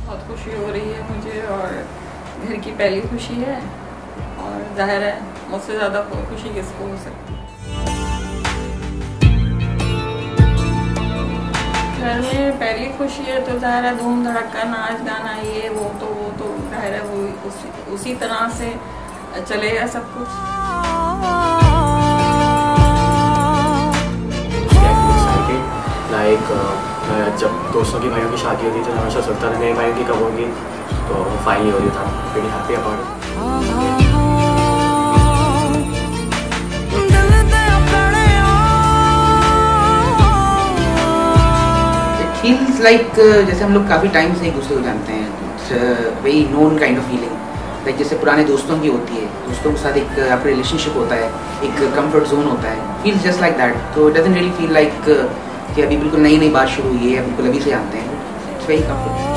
बहुत खुशी हो रही है मुझे और घर की पहली खुशी है और जाहिर है मुझसे ज़्यादा खुशी किसको हो सकती है। घर में पहली खुशी है तो जाहिर है धूम धड़का नाच गाना ये वो तो जाहिर है वो उसी तरह से चलेगा सब कुछ। लाइक जब दोस्तों की भाइयों की शादी होती थी तो हमेशा सोचता था मेरी भाइयों की कब होगी, तो फाइनली हो रही था। Very happy about it feels like जैसे हम लोग काफ़ी टाइम से एक दूसरे को जानते हैं। Very known kind of feeling, like जैसे पुराने दोस्तों की होती है, दोस्तों के साथ एक आपका रिलेशनशिप होता है, एक कंफर्ट जोन होता है, फील्स जस्ट लाइक दैट। तो it doesn't really feel like कि अभी बिल्कुल नई नई बात शुरू हुई है, बिल्कुल अभी से जानते हैं। It's very comfortable.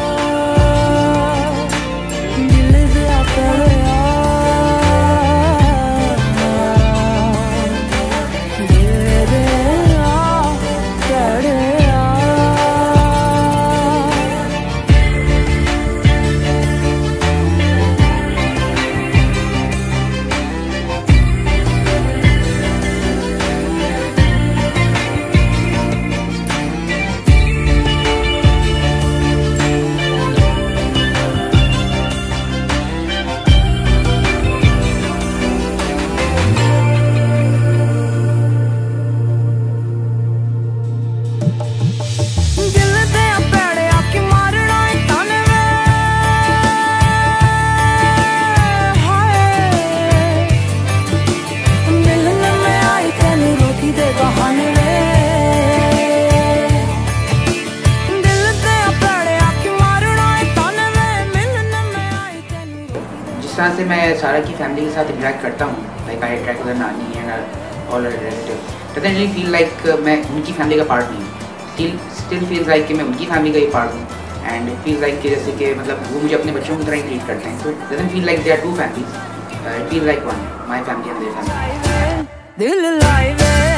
जिस तरह से मैं सारा की फैमिली के साथ इंटरेक्ट करता हूँ, लाइक आई इंटरेक्ट विद नानी and all relatives, doesn't really feel like मैं उनकी फैमिली का पार्ट नहीं हूँ। स्टिल फील्स लाइक कि मैं उनकी फैमिली का ही पार्ट हूँ। एंड इट फील्स लाइक कि जैसे कि मतलब वो मुझे अपने बच्चों की तरह ही ट्रीट करते हैं। तो doesn't feel like they are two families, it feel like one, my family and their family.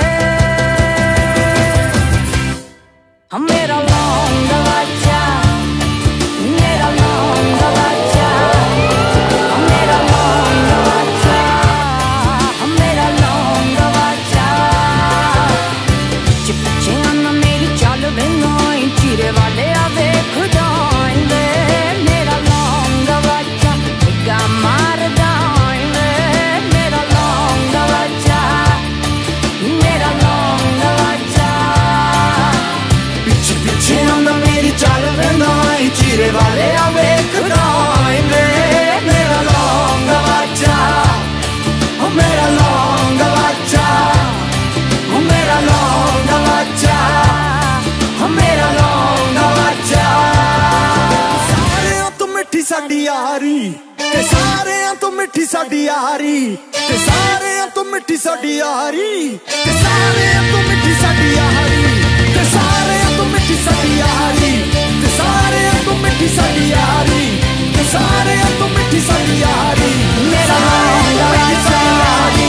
मेरा लौंग गवाचा, मेरा लौंग गवाचा, मेरा लौंग गवाचा, मेरा लौंग गवाचा। चिपचे ना मेरी चाल बेनोई, चिरे वाले आवे खुदाइंदे। मेरा लौंग गवाचा, निगा मार दाइंदे। मेरा लौंग गवाचा, मेरा लौंग गवाचा। पीछे आंदा मेरी चाल बेनोई, चिरे वाले आवे खुदाइंदे। मेरा लौंग गवाचा, मेरा लौंग गवाचा, मेरा लौंग गवाचा, मेरा लौंग गवाचा। सारेयां तो मिठी साडी यारी, ते सारेयां तो मिठी साडी यारी, ते सारेयां तो मिठी साडी यारी, ते सारेयां तो मिठी साडी यारी, ते सारेयां तो मिठी साडी यारी, ते सारेयां तो मिठी साडी यारी, ते सारेयां तो मिठी साडी यारी। मेरा लौंग गवाचा।